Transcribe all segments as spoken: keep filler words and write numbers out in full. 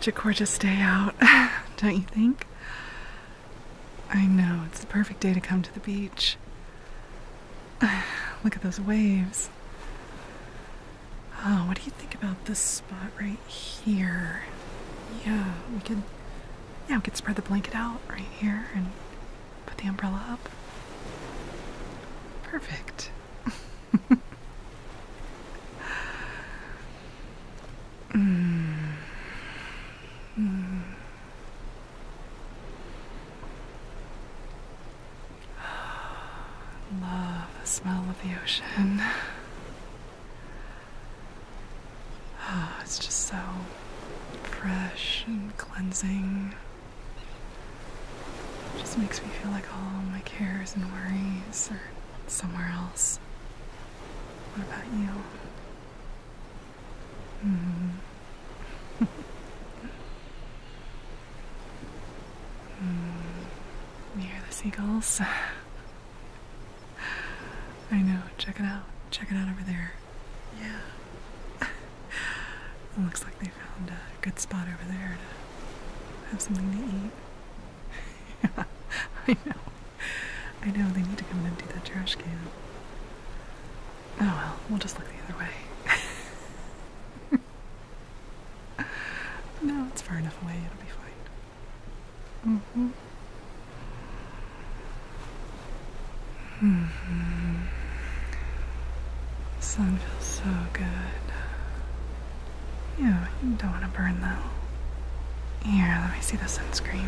such a gorgeous day out, don't you think? I know, it's the perfect day to come to the beach. Look at those waves. Oh, what do you think about this spot right here? Yeah, we could, yeah, we could spread the blanket out right here and put the umbrella up. Perfect. mm. Mm. Love the smell of the ocean. Oh, it's just so fresh and cleansing. It just makes me feel like all my cares and worries are somewhere else. What about you? Mm. mm. You hear the seagulls? I know, check it out. Check it out over there. Yeah. It looks like they found a good spot over there to have something to eat. Yeah, I know. I know, they need to come and empty that trash can. Oh well, we'll just look the other way. No, it's far enough away, it'll be fine. Mm-hmm. Mm-hmm. The sun feels so good. Yeah, you don't want to burn though. Here, let me see the sunscreen.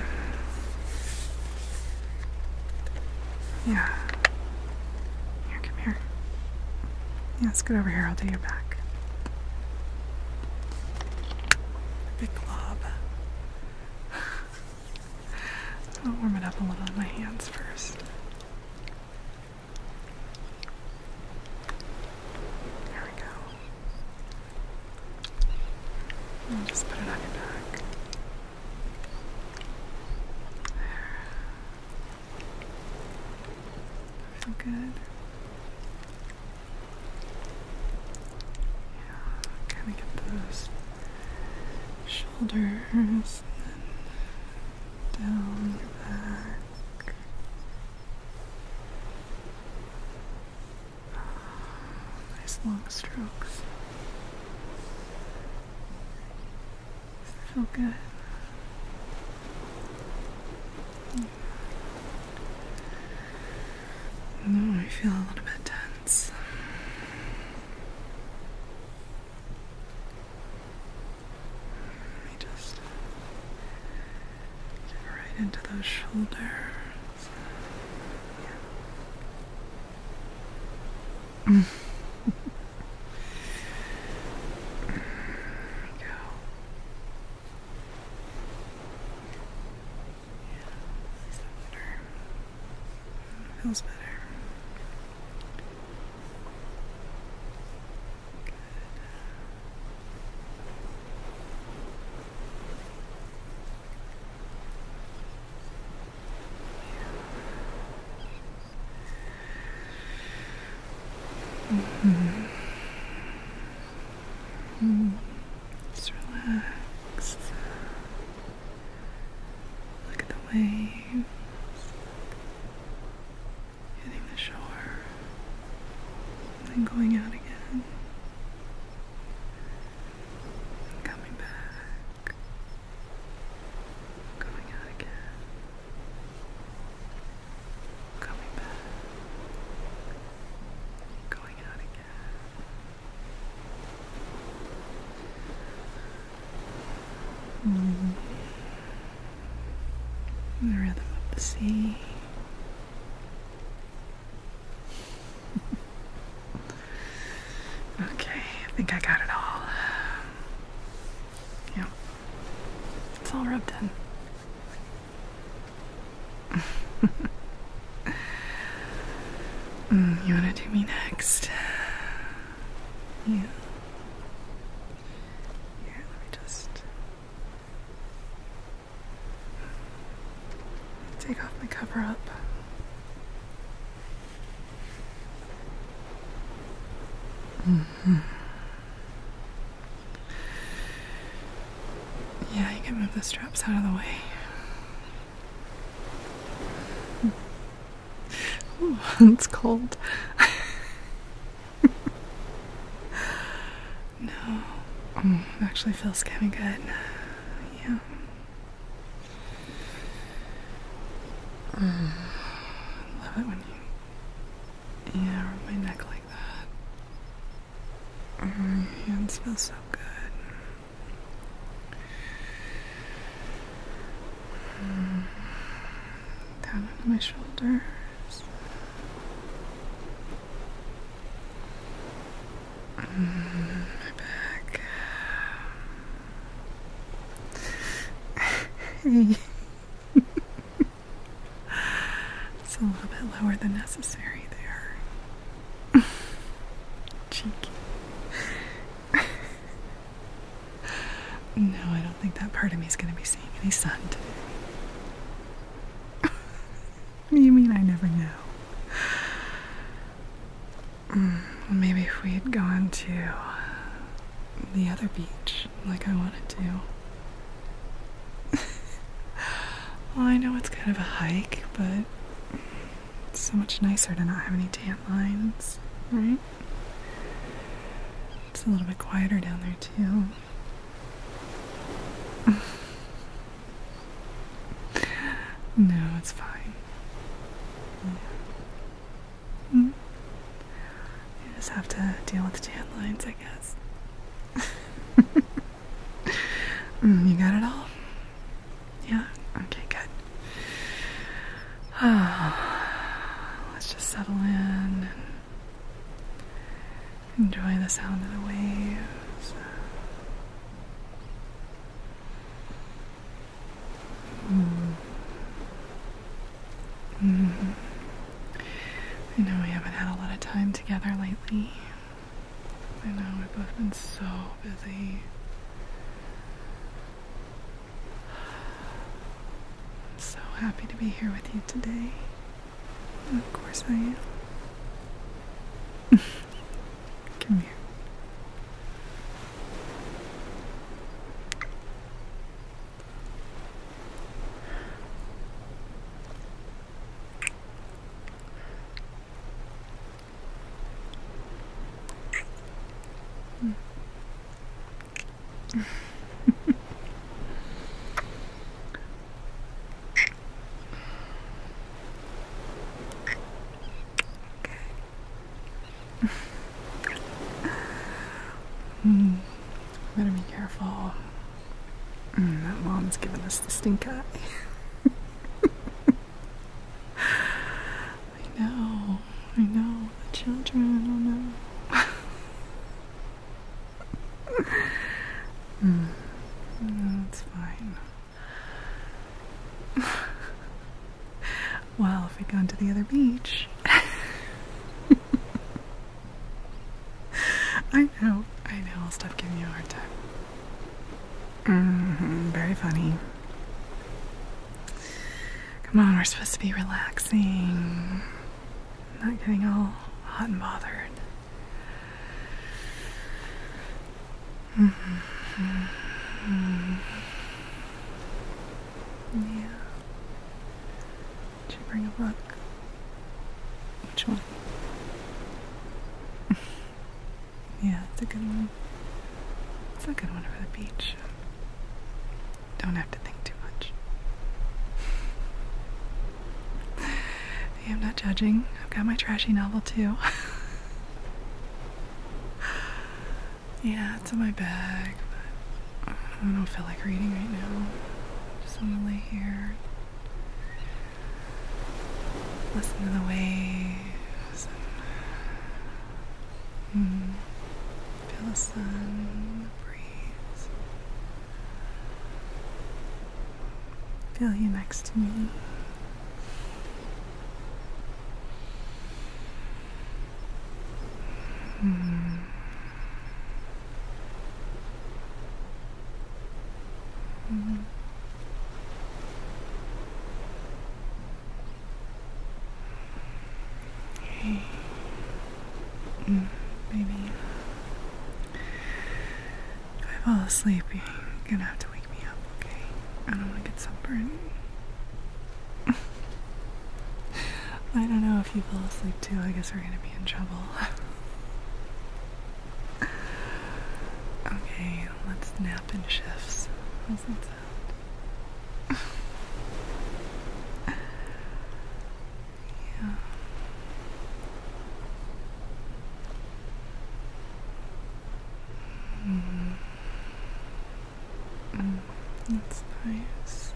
Yeah. Here, come here. Yeah, let's get over here, I'll do your back. Big glob. I'll warm it up a little in my hands first. There we go. And just put it on your back. There. Feel good? Yeah, kind of get those shoulders and then down your back. Nice long strokes. Does that feel good? No, I feel a little bit tense. Let me just get right into those shoulders. Yeah. There we go. Yeah, is that better? Feels better. Mm-hmm. Mm. Just relax. Look at the waves hitting the shore and then going out again. And coming back. Going out again. Coming back. Going out again. Mm. The rhythm of the sea. Okay, I think I got it all. Yep. It's all rubbed in. mm, you want to do me next? Yeah. Here, let me just take off my cover up. Mm-hmm. Yeah, you can straps out of the way. Ooh, it's cold. No. Mm, it actually feels kind of good. Yeah. Mm, love it when you, yeah, rub my neck like that. Mm, your hands feel so good. Mm, down onto my shoulders. Mm, my back. Hey. It's a little bit lower than necessary there. Cheeky. No, I don't think that part of me is going to be seeing any sun today. What do you mean I never know? Mm, maybe if we had gone to the other beach like I wanted to. Well, I know it's kind of a hike, but it's so much nicer to not have any tan lines, right? It's a little bit quieter down there, too. No, it's fine. Yeah. Mm. You just have to deal with tan lines, I guess. mm, you got it all? Yeah? Okay, good. Oh, let's just settle in and enjoy the sound of the waves. Mm. Mm. I know we haven't had a lot of time together lately. I know we've both been so busy. I'm so happy to be here with you today. And of course I am. Come here. Mm, better be careful. Mm, that mom's giving us the stink eye. I know, I know, the children, oh no. mm, no, it's fine. Well, if we go to the other beach. I know, I know, I'll stop giving you a hard time. Mm-hmm, very funny. Come on, we're supposed to be relaxing. Not getting all hot and bothered. Mm-hmm. Mm-hmm. Yeah. Did you bring a book? Which one? Yeah, it's a good one. It's a good one for the beach. Don't have to think too much. Hey, I'm not judging. I've got my trashy novel too. Yeah, it's in my bag, but I don't feel like reading right now. I just want to lay here, listen to the waves, and mm, feel the sun, the breeze. Feel you next to me. Mm. Mm. Hey. Mm, baby. If I fall asleep, you're gonna have to wake me up, okay? get sunburned. I don't know if you fall asleep too. I guess we're gonna be in trouble. Okay, let's nap in shifts. How's that sound? Yeah. Mm. Mm, that's nice.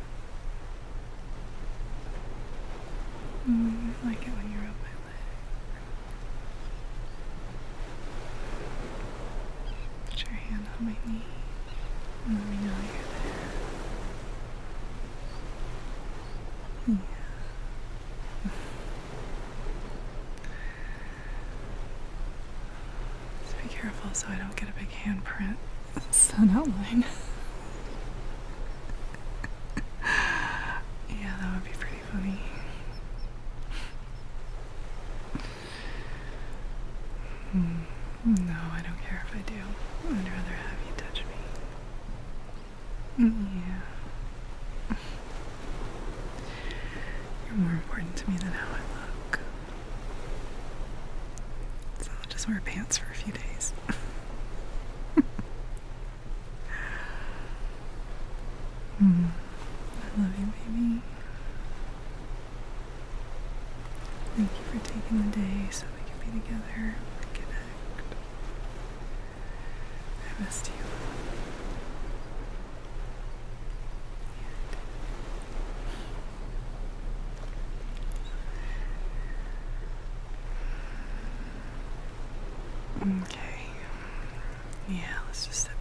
Mm, I like it when you rub my leg. Put your hand on my knee and let me know you're there. Yeah. Just be careful so I don't get a big handprint sun outline. Yeah, that would be pretty funny. Hmm. No, I don't care if I do. I'd rather have you touch me. Yeah. You're more important to me than how I look. So I'll just wear pants for a few days. Hmm. I love you, baby. Thank you for taking the day so we can be together and connect. I missed you. Okay. Yeah, let's just sit